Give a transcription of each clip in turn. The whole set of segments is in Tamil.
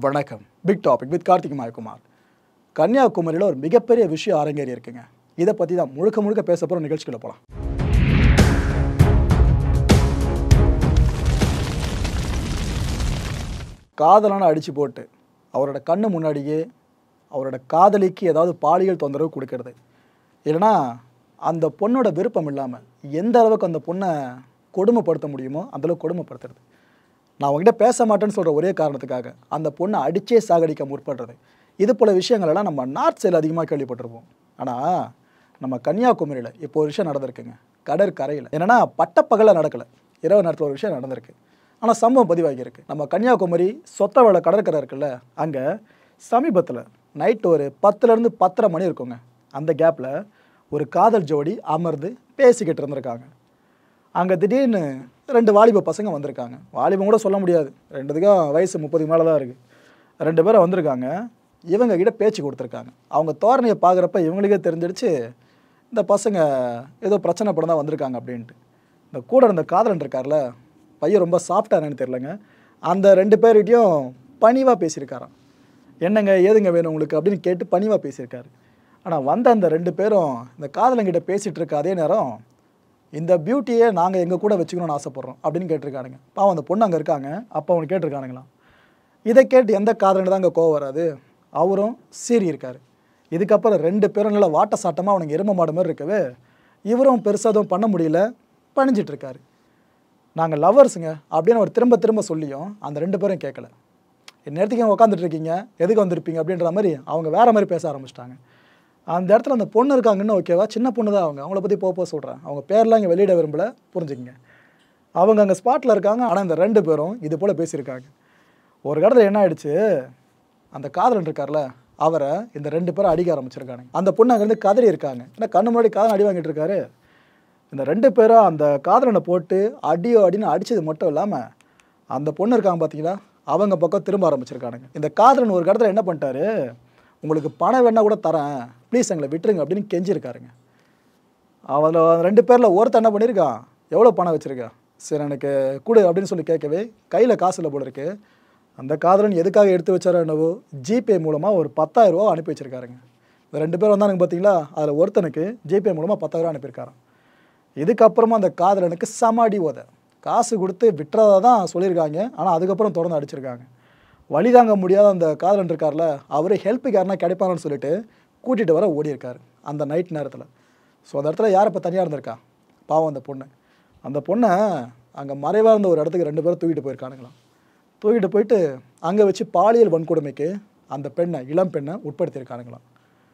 வணக்கம். Big topic with Karthik Mayakumar. கன்னியாகுமரியில் ஒரு மிகப்பெரிய விஷயம் அரங்கேறி இருக்குங்க. இதை பற்றி தான் முழுக்க பேச போகிற நிகழ்ச்சிக்குள்ள போகலாம். காதலான அடித்து போட்டு அவரோட கண்ணு முன்னாடியே அவரோட காதலிக்கு ஏதாவது பாலியல் தொந்தரவு கொடுக்கறது, இல்லைனா அந்த பொண்ணோட விருப்பம் இல்லாமல் எந்த அளவுக்கு அந்த பொண்ணை கொடுமைப்படுத்த முடியுமோ அந்தளவுக்கு கொடுமைப்படுத்துறது. நான் அவங்ககிட்ட பேச மாட்டேன்னு சொல்கிற ஒரே காரணத்துக்காக அந்த பொண்ணை அடித்தே சாகடிக்க முற்படுறது. இது போல் விஷயங்களெல்லாம் நம்ம நார்த் சைடில் அதிகமாக கேள்விப்பட்டிருப்போம். ஆனால் நம்ம கன்னியாகுமரியில் இப்போ ஒரு விஷயம் நடந்திருக்குங்க. கடற்கரையில் என்னென்னா பட்டப்பகலில் நடக்கலை, இரவு நேரத்தில் ஒரு விஷயம் நடந்திருக்கு. ஆனால் சம்பவம் பதிவாகியிருக்கு. நம்ம கன்னியாகுமரி சொத்தவள கடற்கரை இருக்குல்ல, அங்கே சமீபத்தில் நைட்டு ஒரு 10லேருந்து 10:30 மணி இருக்குங்க. அந்த கேப்பில் ஒரு காதல் ஜோடி அமர்ந்து பேசிக்கிட்டு இருந்திருக்காங்க. அங்கே திடீர்னு 2 வாலிப பசங்க வந்திருக்காங்க. வாலிபம் கூட சொல்ல முடியாது, 2த்துக்கும் வயசு 30 மேலே தான் இருக்குது. 2 பேரும் வந்திருக்காங்க. இவங்க கிட்ட பேச்சு கொடுத்துருக்காங்க. அவங்க தோரணையை பார்க்குறப்ப இவங்களுக்கே தெரிஞ்சிடுச்சு இந்த பசங்க ஏதோ பிரச்சனை படம் தான் வந்திருக்காங்க அப்படின்ட்டு. இந்த கூட இருந்த காதலன் இருக்கார்ல, பையன் ரொம்ப சாஃப்டானு தெரிலங்க. அந்த 2 பேர்கிட்டையும் பணிவாக பேசியிருக்காராம். என்னங்க ஏதுங்க வேணும் உங்களுக்கு அப்படின்னு கேட்டு பணிவாக பேசியிருக்காரு. ஆனால் வந்த அந்த 2 பேரும் இந்த காதலங்கிட்ட பேசிகிட்டு இருக்க அதே நேரம் இந்த பியூட்டியை நாங்கள் எங்கள் கூட வச்சுக்கணும்னு ஆசைப்பட்றோம் அப்படின்னு கேட்டிருக்கானுங்க. பாவம் அந்த பொண்ணு அங்கே இருக்காங்க. அப்போ அவனு கேட்டிருக்கானுங்களாம். இதை கேட்டு எந்த காதலன்னு தான் அங்கே கோவம் வராது, அவரும் சீறி இருக்கார். இதுக்கப்புறம் 2 பேரும் நல்லா வாட்ட சாட்டமாக அவனுக்கு எரும மாடு மாதிரி இருக்கவே இவரும் பெருசாக எதுவும் பண்ண முடியல, பணிஞ்சிட்ருக்காரு. நாங்கள் லவ்வர்ஸுங்க அப்படின்னு அவர் திரும்ப சொல்லியும் அந்த 2 பேரும் கேட்கல. நேரத்துக்கு உட்காந்துட்டு இருக்கீங்க, எதுக்கு வந்திருப்பீங்க அப்படின்ற மாதிரி அவங்க வேறு மாதிரி பேச ஆரம்பிச்சிட்டாங்க. அந்த இடத்துல அந்த பொண்ணு இருக்காங்கன்னு ஓகேவா, சின்ன பொண்ணு தான் அவங்கள பற்றி போக சொல்கிறேன். அவங்க பேர்லாம் இங்கே வெளியிட விரும்பல, புரிஞ்சுக்கிங்க. அவங்க அங்கே ஸ்பாட்டில் இருக்காங்க. ஆனால் இந்த 2 பேரும் இது போல் பேசியிருக்காங்க. ஒரு இடத்துல என்ன ஆகிடுச்சு, அந்த காதலன் இருக்கார்ல அவரை இந்த 2 பேரும் அடிக்க ஆரம்பிச்சிருக்காங்க. அந்த பொண்ணு அங்கேருந்து கதறி இருக்காங்க. ஏன்னா கண்ணு முன்னாடி காதலன் அடி வாங்கிட்டு இருக்காரு. இந்த 2 பேரும் அந்த காதலனை போட்டு அடின்னு அடித்தது மட்டும் இல்லாமல் அந்த பொண்ணு இருக்காங்க பார்த்தீங்களா, அவங்க பக்கம் திரும்ப ஆரம்பிச்சிருக்கானுங்க. இந்த காதலன் ஒரு இடத்துல என்ன பண்ணிட்டாரு, உங்களுக்கு பணம் வேணா கூட தரேன், ப்ளீஸ் எங்களை விட்டுருங்க அப்படின்னு கெஞ்சிருக்காருங்க. அவளை 2 பேரில் ஒருத்தர் என்ன பண்ணியிருக்கான், எவ்வளோ பணம் வச்சுருக்கா, சரி எனக்கு கொடு அப்படின்னு சொல்லி கேட்கவே கையில் காசு இல்லை போல இருக்கு. அந்த காதலன் எதுக்காக எடுத்து வச்சாரோ என்னவோ ஜிபே மூலமாக ஒரு 10,000 ரூபா அனுப்பி வச்சுருக்காருங்க. இந்த 2 பேர் வந்தானுங்க பார்த்தீங்களா, அதில் ஒருத்தனுக்கு ஜிபே மூலமாக 10,000 ரூபா அனுப்பியிருக்காராம். இதுக்கப்புறமா அந்த காதலனுக்கு சமாடி ஓதை காசு கொடுத்து விட்டுறதா தான் சொல்லியிருக்காங்க. ஆனால் அதுக்கப்புறம் தொடர்ந்து அடிச்சிருக்காங்க. வழி தாங்க முடியாத அந்த காதலன் இருக்கார்ல, அவர் ஹெல்ப்புக்கு யாருன்னா கிடைப்பாங்கன்னு சொல்லிட்டு கூட்டிகிட்டு வர ஓடி இருக்கார் அந்த நைட் நேரத்தில். ஸோ அந்த இடத்துல யார் இப்போ தனியாக இருந்திருக்கா, பாவம் அந்த பொண்ணு. அந்த பொண்ணை அங்கே மறைவாக இருந்த ஒரு இடத்துக்கு 2 பேரும் தூக்கிட்டு போயிருக்கானுங்களாம். தூக்கிட்டு போயிட்டு அங்கே வச்சு பாலியல் வன்கொடுமைக்கு அந்த பெண்ணை, இளம் பெண்ணை உட்படுத்தியிருக்கானுங்களாம்.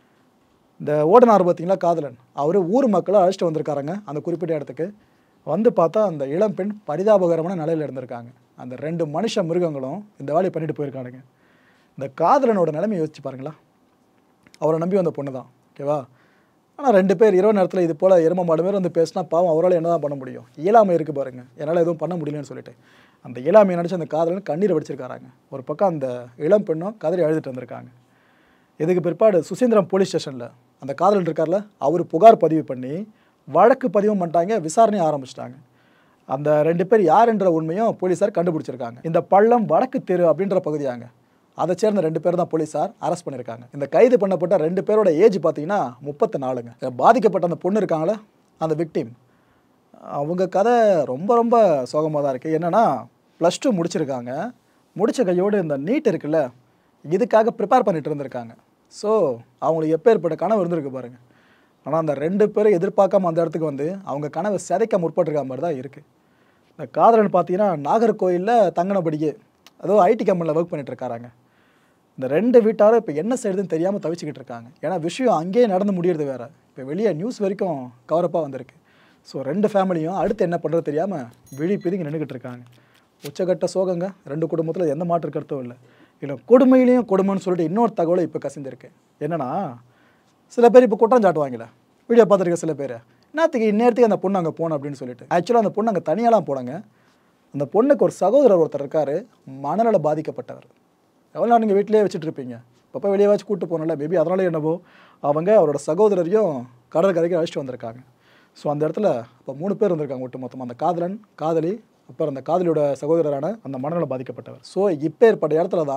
இந்த ஓடனார் பார்த்தீங்களா காதலன், அவர் ஊர் மக்களை அழைச்சிட்டு வந்திருக்காருங்க அந்த குறிப்பிட்ட இடத்துக்கு. வந்து பார்த்தா அந்த இளம் பெண் பரிதாபகரமான நிலையில் இருந்திருக்காங்க. அந்த 2 மனுஷ மிருகங்களும் இந்த வேலையை பண்ணிட்டு போயிருக்கானுங்க. இந்த காதலனோட நிலைமையை யோசிச்சு பாருங்களா, அவரை நம்பி வந்த பொண்ணு தான், ஓகேவா. ஆனால் 2 பேர் இரவு நேரத்தில் இது போல் எரும மாடு மாரி வந்து பேசினா பாவம் அவரால் என்ன தான் பண்ண முடியும், இயலாமை இருக்குது பாருங்கள், என்னால் எதுவும் பண்ண முடியலன்னு சொல்லிட்டு அந்த இயலாமையை நினச்சி அந்த காதலன் கண்ணீரை வடிச்சிருக்காராங்க. ஒரு பக்கம் அந்த இளம் பெண்ணும் கதறி அழுதுட்டு வந்திருக்காங்க. இதுக்கு பிற்பாடு சுசீந்திரம் போலீஸ் ஸ்டேஷனில் அந்த காதலன் இருக்கார்ல, அவர் புகார் பதிவு பண்ணி வழக்கு பதிவும் பண்ணிட்டாங்க, விசாரணையை ஆரம்பிச்சிட்டாங்க. அந்த 2 பேர் யார் என்ற உண்மையும் போலீஸார் கண்டுபிடிச்சிருக்காங்க. இந்த பள்ளம் வடக்கு தெரு அப்படின்ற பகுதியாங்க, அதை சேர்ந்த 2 பேர் தான் போலீஸார் அரெஸ்ட் பண்ணியிருக்காங்க. இந்த கைது பண்ணப்பட்ட 2 பேரோட ஏஜ் பார்த்தீங்கன்னா 34ங்க. பாதிக்கப்பட்ட அந்த பொண்ணு இருக்காங்களே, அந்த விக்டிம், அவங்க கதை ரொம்ப சோகமாக தான் இருக்குது. என்னென்னா +2 முடிச்சிருக்காங்க. முடித்த கையோடு இந்த நீட் இருக்குல்ல, இதுக்காக ப்ரிப்பேர் பண்ணிட்டு இருந்திருக்காங்க. ஸோ அவங்களுக்கு எப்பேற்பட்ட கனவு இருந்திருக்கு பாருங்கள். ஆனால் அந்த 2 பேரும் எதிர்பார்க்காம அந்த இடத்துக்கு வந்து அவங்க கனவை சிதைக்க முற்பட்டிருக்க மாதிரி தான் இருக்குது. இந்த காதலன் பார்த்தீங்கன்னா நாகர்கோயிலில் தங்கினபடியே அதோ ஐடி கம்பெனியில் ஒர்க் பண்ணிட்டு இருக்காராங்க. இந்த 2 வீட்டாரும் இப்போ என்ன செய்யுதுன்னு தெரியாமல் தவிச்சிக்கிட்டு இருக்காங்க. ஏன்னா விஷயம் அங்கேயே நடந்து முடியறது வேறு, இப்போ வெளியே நியூஸ் வரைக்கும் கவரப்பாக வந்திருக்கு. ஸோ 2 ஃபேமிலியும் அடுத்து என்ன பண்ணுறது தெரியாமல் விழி பிதுங்கி நின்றுக்கிட்டு இருக்காங்க. உச்சகட்ட சோகங்க 2 குடும்பத்தில் எந்த மாற்று கருத்தும் இல்லை. இல்லை கொடுமையிலையும் கொடுமைன்னு சொல்லிட்டு இன்னொரு தகவலை இப்போ கசிந்திருக்கு. என்னென்னா சில பேர் இப்போ குற்றம் சாட்டுவாங்களே, வீடியோ பார்த்துருக்க சில பேர், என்னத்துக்கு இந்நேரத்துக்கு அந்த பொண்ணு அங்கே போகணும் அப்படின்னு சொல்லிட்டு. ஆக்சுவலாக அந்த பொண்ணு அங்கே தனியாலாம் போனாங்க. அந்த பொண்ணுக்கு ஒரு சகோதரர் ஒருத்தர் இருக்கார், மனநல பாதிக்கப்பட்டவர். எவ்வளோ நாள் நீங்கள் வீட்டிலேயே வச்சுட்டு இருப்பீங்க, இப்போ வெளியே வச்சு கூப்பிட்டு போகணும்ல, மேபி அதனால என்னவோ அவங்க அவரோட சகோதரரையும் கடற்கரைக்கு அழைச்சிட்டு வந்திருக்காங்க. ஸோ அந்த இடத்துல இப்போ 3 பேர் இருந்திருக்காங்க ஒட்டு மொத்தமாக, அந்த காதலன், காதலி, அப்புறம் அந்த காதலியோட சகோதரரான அந்த மனநலம் பாதிக்கப்பட்டவர். ஸோ இப்போ ஏற்பட்ட இடத்துல தான்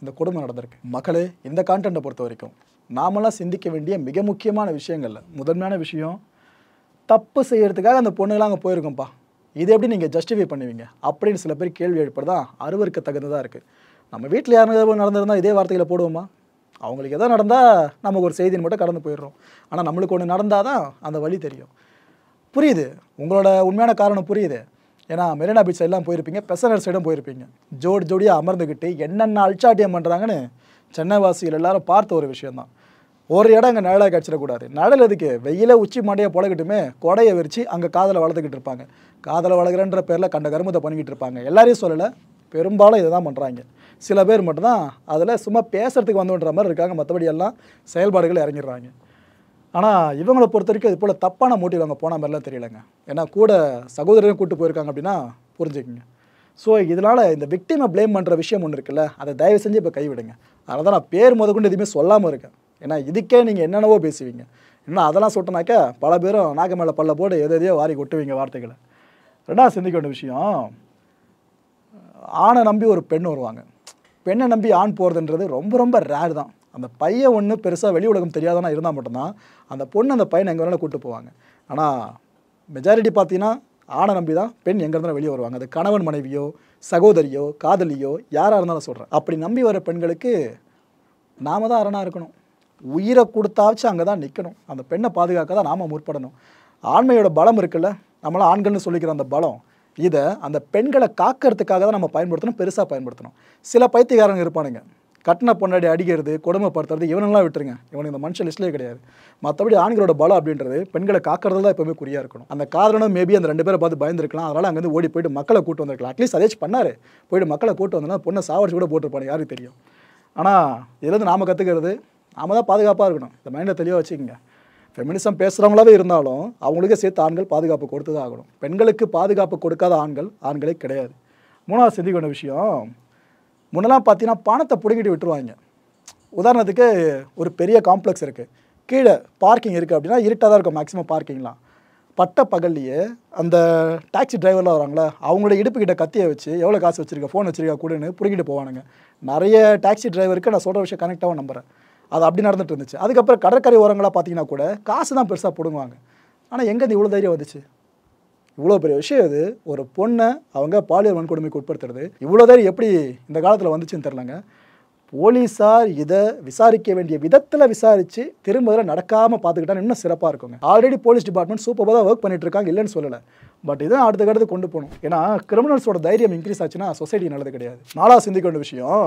இந்த கொடுமை நடந்திருக்கு. மக்களே, இந்த கான்டென்ட்டை பொறுத்த வரைக்கும் நாமெல்லாம் சிந்திக்க வேண்டிய மிக முக்கியமான விஷயங்கள்ல முதன்மையான விஷயம், தப்பு செய்யறதுக்காக அந்த பொண்ணுலாம் அங்கே போயிருக்கோம்ப்பா, இது எப்படி நீங்கள் ஜஸ்டிஃபை பண்ணுவீங்க அப்படின்னு சில பேர் கேள்வி எழுப்புறதான் அருவருக்கு தகுந்ததாக இருக்குது. நம்ம வீட்டில் யாரும் நடந்திருந்தால் இதே வார்த்தைகளை போடுவோமா? அவங்களுக்கு எதோ நடந்தால் நமக்கு ஒரு செய்தின்னு மட்டும் கடந்து போயிடுறோம். ஆனால் நம்மளுக்கு ஒன்று நடந்தால் தான் அந்த வழி தெரியும். புரியுது, உங்களோட உண்மையான காரணம் புரியுது. ஏன்னா மெரினா பீச் சைடெலாம் போயிருப்பீங்க, பெசனர் சைடும் போயிருப்பீங்க. ஜோடியாக அமர்ந்துக்கிட்டு என்னென்ன அல்சாட்டியம் பண்ணுறாங்கன்னு சென்னை வாசிகள் எல்லாரும் பார்த்த ஒரு விஷயந்தான். ஒரு இடம் அங்கே நிழலாக கிடச்சிடக்கூடாது. நிழல் எதுக்கு? வெயில உச்சி மண்டையை புழகிட்டுமே கொடையை விரித்து அங்கே காதலை வளர்த்துக்கிட்டு இருப்பாங்க. காதலை வளர்க்குறன்ற பேரில் கண்ட கருமத்தை பண்ணிக்கிட்டு இருப்பாங்க. எல்லாரையும் சொல்லலை, பெரும்பாலும் இதை தான் பண்ணுறாங்க. சில பேர் மட்டும்தான் அதில் சும்மா பேசுறதுக்கு வந்துன்ற மாதிரி இருக்காங்க, மற்றபடி எல்லாம் செயல்பாடுகள் இறங்கிடுறாங்க. ஆனால் இவங்களை பொறுத்த வரைக்கும் இது போல் தப்பான மோட்டிவ் அங்கே போன மாதிரிலாம் தெரியலைங்க. ஏன்னா கூட சகோதரரையும் கூப்பிட்டு போயிருக்காங்க அப்படின்னா புரிஞ்சுக்குங்க. ஸோ இதனால் இந்த விக்டிமை ப்ளேம் பண்ணுற விஷயம் ஒன்று இருக்குல்ல, அதை தயவு செஞ்சு இப்போ கைவிடுங்க. அதனால தான் நான் பேர் முதற்கொண்டு எதுவுமே சொல்லாமல் இருக்கேன். ஏன்னா இதுக்கே நீங்கள் என்னென்னவோ பேசுவீங்க. இன்னும் அதெல்லாம் சொட்டனாக்கா பல பேரும் நாக்கு மேலே பல்ல போட்டு எதையோ வாரி கொட்டுவீங்க வார்த்தைகளை. ரெண்டாவது சிந்திக்க வேண்டிய விஷயம், ஆணை நம்பி ஒரு பெண் வருவாங்க. பெண்ணை நம்பி ஆண் போகிறதுன்றது ரொம்ப ரொம்ப ரேர் தான். அந்த பையன் ஒன்று பெருசாக வெளி உலகம் தெரியாதனா இருந்தால் மட்டும்தான் அந்த பொண்ணு அந்த பையனை எங்கே வேணாலும் கூப்பிட்டு போவாங்க. ஆனால் மெஜாரிட்டி பார்த்தீங்கன்னா ஆணை நம்பி தான் பெண் எங்கே இருந்தாலும் வெளியே வருவாங்க. அது கணவன் மனைவியோ சகோதரியோ காதலியோ யாராக இருந்தாலும் சொல்கிறேன். அப்படி நம்பி வர பெண்களுக்கு நாம தான் அரணாக இருக்கணும். உயிரை கொடுத்தாச்சும் அங்கே தான் நிற்கணும். அந்த பெண்ணை பாதுகாக்க தான் நாம் முற்படணும். ஆண்மையோட பலம் இருக்குல்ல, நம்மளாம் ஆண்கள்னு சொல்லிக்கிற அந்த பலம், இதை அந்த பெண்களை காக்கிறதுக்காக தான் நம்ம பயன்படுத்தணும், பெருசாக பயன்படுத்தணும். சில பைத்தியக்காரங்க இருப்பானுங்க, கட்டின பொண்டாடி அடிக்கிறது கொடுமைப்படுத்துறது இவனெல்லாம் விட்டுருங்க, இவனுக்கு இந்த மனுஷன் லிஸ்ட்லேயே கிடையாது. மற்றபடி ஆண்களோட பலம் அப்படின்றது பெண்களை காக்கிறதுல தான் எப்பவுமே குறியாக இருக்கணும். அந்த காரணம் மேபி அந்த 2 பேரை பார்த்து பயந்துருக்கலாம், அதனால் அங்கேருந்து ஓடி போயிட்டு மக்களை கூட்டு வந்திருக்கலாம். அட்லீஸ்ட் அதையாச்சும் பண்ணார், போயிட்டு மக்களை கூட்டு வந்தோன்னா பொண்ணை சாவடிச்சு கூட போட்டிருப்பாங்க, யாருக்கு தெரியும். ஆனால் இதுலேருந்து நாம் கற்றுக்கிறது நாம தான் பாதுகாப்பாக இருக்கணும். இந்த மைண்டை தெளிவாக வச்சுக்கோங்க. ஃபெமினிசம் பேசுகிறவங்களாவே இருந்தாலும் அவங்களுக்கே சேர்த்து ஆண்கள் பாதுகாப்பு கொடுத்து தான் ஆகணும். பெண்களுக்கு பாதுகாப்பு கொடுக்காத ஆண்களே கிடையாது. மூணாவது சிந்திக்க வேண்டிய விஷயம், முன்னெல்லாம் பார்த்தீங்கன்னா பணத்தை பிடுங்கிட்டு விட்டுருவாங்க. உதாரணத்துக்கு ஒரு பெரிய காம்ப்ளெக்ஸ் இருக்குது, கீழே பார்க்கிங் இருக்குது அப்படின்னா இருட்டாக தான் இருக்கும் மேக்ஸிமம் பார்க்கிங்லாம். பட்ட பகல்லையே அந்த டாக்ஸி டிரைவர்லாம் வராங்களே, அவங்களோட இடுப்புக்கிட்ட கத்தியை வச்சு எவ்வளோ காசு வச்சுருக்க, ஃபோன் வச்சுருக்கா கூடன்னு பிடிக்கிட்டு போவானுங்க. நிறைய டாக்ஸி டிரைவருக்கு நான் சொல்கிற விஷயம் கனெக்டாகவும் நம்புகிறேன். அது அப்படி நடந்துட்டு இருந்துச்சு. அதுக்கப்புறம் கடற்கரை ஓரங்களாக பார்த்தீங்கன்னா கூட காசு தான் பெருசாக பிடுங்குவாங்க. ஆனால் எங்கேருந்து இவ்வளோ தைரியம் வந்துச்சு? இவ்வளோ பெரிய விஷயம் இது, ஒரு பொண்ணை அவங்க பாலியல் வன்கொடுமைக்கு உட்படுத்துறது, இவ்வளோ தைரியம் எப்படி இந்த காலத்தில் வந்துச்சுன்னு தெரிலங்க. போலீஸார் இதை விசாரிக்க வேண்டிய விதத்தில் விசாரித்து திரும்ப நடக்காமல் பார்த்துக்கிட்டான்னு இன்னும் சிறப்பாக இருக்குங்க. ஆல்ரெடி போலீஸ் டிபார்ட்மெண்ட் சூப்பராக தான் ஒர்க் பண்ணிட்டு இருக்காங்க, இல்லைன்னு சொல்லலை. பட் இதான் அடுத்த கொண்டு போகணும். ஏன்னா கிரிமினல்ஸோட தைரியம் இன்க்ரீஸ் ஆச்சுன்னா சொசைட்டி நல்லது கிடையாது. நாலாவது சிந்திக்க வேண்டிய விஷயம்,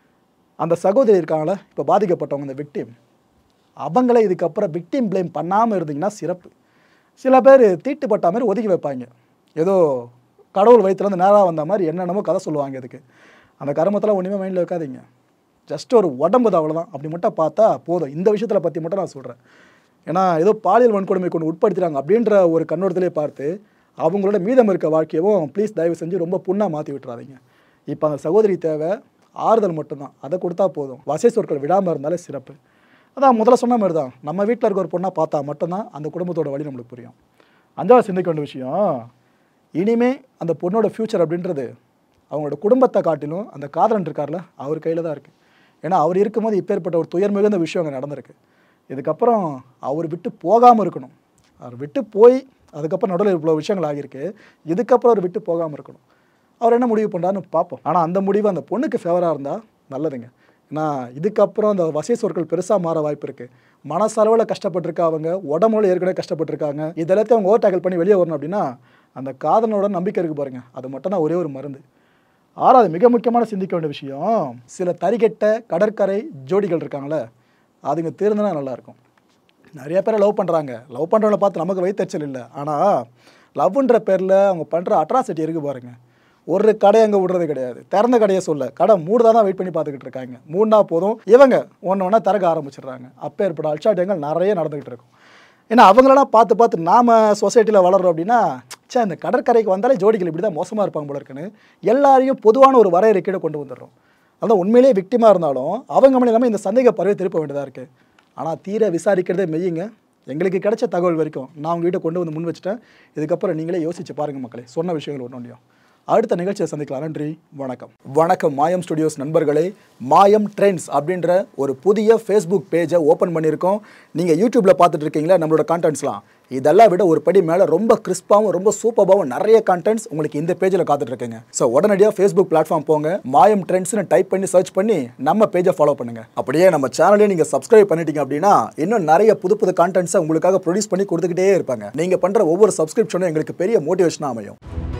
அந்த சகோதரி இருக்காங்களே இப்போ பாதிக்கப்பட்டவங்க, இந்த விக்டிம், அவங்களே இதுக்கப்புறம் விக்டிம் ப்ளேம் பண்ணாமல் இருந்தீங்கன்னா சிறப்பு. சில பேர் தீட்டுப்பட்ட மாதிரி ஒதுக்கி வைப்பாங்க, ஏதோ கடவுள் வயிற்றுலேருந்து நேராக வந்த மாதிரி என்னென்னமோ கதை சொல்லுவாங்க. இதுக்கு அந்த கருமத்தெல்லாம் ஒன்றுமே மைண்டில் வைக்காதீங்க. ஜஸ்ட் ஒரு உடம்பு தான், அவ்வளோதான். அப்படி மட்டும் பார்த்தா போதும். இந்த விஷயத்தில் பற்றி மட்டும் நான் சொல்கிறேன். ஏன்னா ஏதோ பாலியல் வன்கொடுமை கொண்டு உட்படுத்துகிறாங்க அப்படின்ற ஒரு கண்ணோட்டத்திலே பார்த்து அவங்களோட மீதம் இருக்க வாழ்க்கையவும் ப்ளீஸ் தயவு செஞ்சு ரொம்ப புண்ணாக மாற்றி விட்டுறாதீங்க. இப்போ அந்த சகோதரி தேவை ஆறுதல் மட்டும்தான், அதை கொடுத்தா போதும். வசை சொற்கள் விடாமல் இருந்தாலே சிறப்பு. அதான் முதல்ல சொன்ன மாதிரி தான், நம்ம வீட்டில் இருக்க ஒரு பொண்ணாக பார்த்தா மட்டும்தான் அந்த குடும்பத்தோட வழி நம்மளுக்கு புரியும். அஞ்சாவது சிந்திக்க வேண்டிய விஷயம், இனிமே அந்த பொண்ணோட ஃப்யூச்சர் அப்படின்றது அவங்களோட குடும்பத்தை காட்டிலும் அந்த காதலன் இருக்கார்ல அவர் கையில் தான் இருக்குது. ஏன்னா அவர் இருக்கும்போது இப்பேற்பட்ட ஒரு துயர் மிகுந்த விஷயம் அங்கே நடந்திருக்கு. இதுக்கப்புறம் அவர் விட்டு போகாமல் இருக்கணும். அவர் விட்டு போய் அதுக்கப்புறம் நடுவில் இவ்வளோ விஷயங்கள் ஆகியிருக்கு, இதுக்கப்புறம் அவர் விட்டு போகாமல் இருக்கணும். அவர் என்ன முடிவு பண்ணுறாருன்னு பார்ப்போம். ஆனால் அந்த முடிவு அந்த பொண்ணுக்கு ஃபேவராக இருந்தால் நல்லதுங்க. ஏன்னா இதுக்கப்புறம் அந்த வசை சொற்கள் பெருசாக மாற வாய்ப்பு இருக்குது. மனசளவில் கஷ்டப்பட்டுருக்கா, அவங்க உடம்புல ஏற்கனவே கஷ்டப்பட்டுருக்காங்க. இதெல்லாத்தையும் அவங்க ஓவர் டேக்கிள் பண்ணி வெளியே வரணும் அப்படின்னா அந்த காதலனோட நம்பிக்கை இருக்குது பாருங்கள், அது மட்டும் தான் ஒரே ஒரு மருந்து. ஆறாவது மிக முக்கியமான சிந்திக்க வேண்டிய விஷயம், சில தறிகெட்ட கடற்கரை ஜோடிகள் இருக்காங்களே, அதுங்க தீர்ந்துனா நல்லாயிருக்கும். நிறைய பேரை லவ் பண்ணுறாங்க, லவ் பண்ணுறவங்கள பார்த்து நமக்கு வயிற்றுச்சல் இல்லை. ஆனால் லவ்ன்ற பேரில் அவங்க பண்ணுற அட்ராசிட்டி இருக்குது பாருங்கள். ஒரு கடை அங்கே விடுறது கிடையாது, திறந்த கடையை சொல்ல கடை மூடுதான் தான் வெயிட் பண்ணி பார்த்துக்கிட்டு இருக்காங்க. மூணா போதும் இவங்க ஒன்று திறக்க ஆரம்பிச்சிடுறாங்க. அப்போ ஏற்பட்ட அல்சாட்டியங்கள் நிறைய நடந்துக்கிட்டு இருக்கும். ஏன்னா அவங்களெல்லாம் பார்த்து நாம் சொசைட்டியில் வளர்கிறோம் அப்படின்னா, சே இந்த கடற்கரைக்கு வந்தாலே ஜோடிகள் இப்படி தான் மோசமாக இருப்பாங்க போல இருக்குன்னு எல்லாரையும் பொதுவான ஒரு வரையறைக்கீழே கொண்டு வந்துடுறோம். அதான் உண்மையிலேயே விக்டிமாக இருந்தாலும் அவங்க மணி இல்லாமல் இந்த சந்தேக பறவை திருப்ப வேண்டியதாக இருக்குது. ஆனால் தீர விசாரிக்கிறதே மெய்யுங்க. எங்களுக்கு கிடைச்ச தகவல் வரைக்கும் நான் உங்ககிட்ட கொண்டு வந்து முன் வச்சுட்டேன். இதுக்கப்புறம் நீங்களே யோசிச்சு பாருங்கள் மக்களே, சொன்ன விஷயங்கள் ஒன்று ஒன்றையும். அடுத்த நிகழ்ச்சியை சந்திக்கலாம். நன்றி, வணக்கம். வணக்கம் மாயம் ஸ்டுடியோஸ் நண்பர்களே. மாயம் ட்ரெண்ட்ஸ் அப்படின்ற ஒரு புதிய ஃபேஸ்புக் பேஜை ஓப்பன் பண்ணியிருக்கோம். நீங்கள் யூடியூப்பில் பார்த்துட்டு இருக்கீங்களா நம்மளோட கான்டென்ட்ஸ்லாம். இதெல்லாம் விட ஒரு படி மேலே ரொம்ப கிறிஸ்பாகவும் ரொம்ப சூப்பராகவும் நிறைய கான்டென்ட்ஸ் உங்களுக்கு இந்த பேஜில் காத்துட்டு இருக்குங்க. ஸோ உடனடியாக ஃபேஸ்புக் பிளாட்ஃபார்ம் போங்க, மாயம் ட்ரெண்ட்ஸ்னு டைப் பண்ணி சர்ச் பண்ணி நம்ம பேஜை ஃபாலோ பண்ணுங்கள். அப்படியே நம்ம சேனலையும் நீங்கள் சப்ஸ்கிரைப் பண்ணிட்டீங்க அப்படின்னா இன்னும் நிறைய புது புது கான்டென்ட்ஸை உங்களுக்காக ப்ரொடியூஸ் பண்ணி கொடுத்துக்கிட்டே இருப்பாங்க. நீங்கள் பண்ணுற ஒவ்வொரு சப்ஸ்கிரிப்ஷனும் எங்களுக்கு பெரிய மோட்டிவேஷனாக அமையும்.